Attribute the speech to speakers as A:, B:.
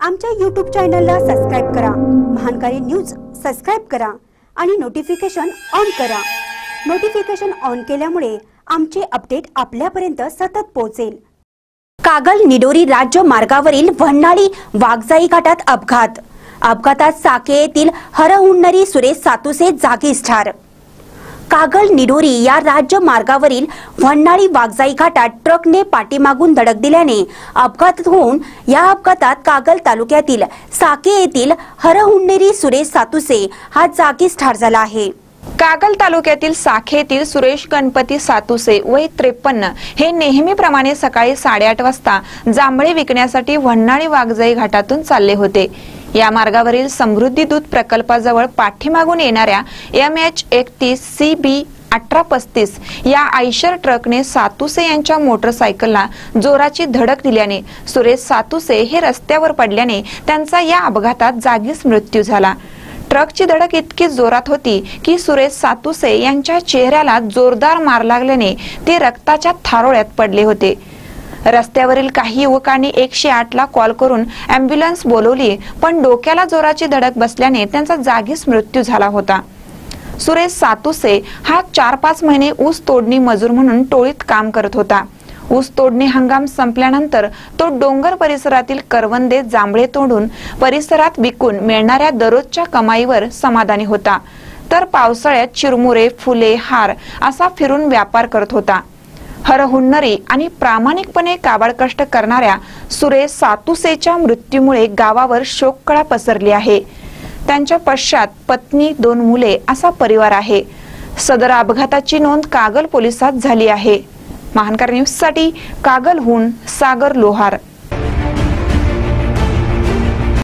A: आमच्या YouTube चॅनलला subscribe करा, महानकारी न्यूज सबस्क्राइब करा आणि नोटिफिकेशन ऑन करा। नोटिफिकेशन ऑन केल्यामुळे आमचे अपडेट आपल्यापर्यंत सतत पोहोचेल। कागल निडोरी राज्य मार्गावरील वन्हाळी वाघजाई घाटात अपघात। अपघातात साके येथील हरहुन्नरी सुरेश सातुसे जागीच ठार। कागल निडोरी या राज्य मार्गावरील वन्हाळी वाघजाई घाटात ट्रकने पाठीमागून धडक दिल्याने अपघात होऊन या अपघातात कागल तालुक्यातील साके येथील हरहुन्नरी सुरेश सातुसे हा जागीच ठार झाला आहे।
B: कागल तालुक्यातील साखे येथील सुरेश गणपती सातुसे वय 53 हे नेहमीप्रमाणे सकाळी 8:30 वाजता जांभळे विकण्यासाठी वन्हाळी वाघजाई घाटातून चालले होते। या मार्गावरील समृद्धी दूध प्रकल्पाजवळ पाठीमागून येणाऱ्या MH31 CB 1835 या आयशर ट्रकने सातुसे यांच्या मोटरसायकलला जोराची धडक दिल्याने सुरेश सातुसे हे रस्त्यावर पडल्याने त्यांचा या अपघातात जागीच मृत्यू झाला। ट्रकची धडक इतकी जोरात होती की सुरेश सातुसे यांच्या चेहऱ्याला जोरदार मार लागल्याने ते रक्ताच्या थारोळ्यात पडले होते। रस्त्यावरील काही युवकांनी 108 ला कॉल करून ॲम्ब्युलन्स बोलवली, पण डोक्याला जोराची धडक बसल्याने त्यांचा जागीच मृत्यू झाला होता। सुरेश सातुसे हा 4-5 महिने ऊस तोडणी मजूर म्हणून टोळीत काम करत होता। ऊस तोडणी हंगाम संपल्यानंतर तो डोंगर परिसरातील करवंदे जांभळे तोडून परिसरात विकून मिळणाऱ्या दररोजच्या कमाईवर समाधानी होता, तर पावसाळ्यात चिरमुरे, फुले, हार असा फिरून व्यापार करत होता। हरहुन्नरी आणि प्रामाणिकपणे काबाड कष्ट करणाऱ्या सुरेश सातुसेच्या मृत्यूमुळे गावावर शोककळा पसरली आहे। त्यांच्या पश्चात पत्नी, 2 मुले असा परिवार आहे। सदर अपघाताची नोंद कागल पोलिसात झाली आहे। महानकारी न्यूज साठी कागलहून सागर लोहार।